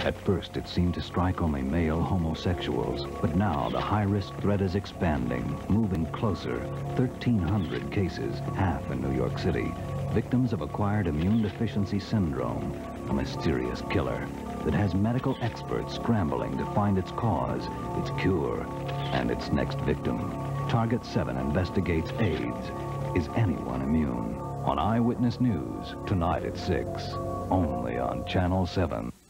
At first, it seemed to strike only male homosexuals, but now the high-risk threat is expanding, moving closer. 1,300 cases, half in New York City. Victims of acquired immune deficiency syndrome, a mysterious killer that has medical experts scrambling to find its cause, its cure, and its next victim. Target 7 investigates AIDS. Is anyone immune? On Eyewitness News, tonight at 6, only on Channel 7.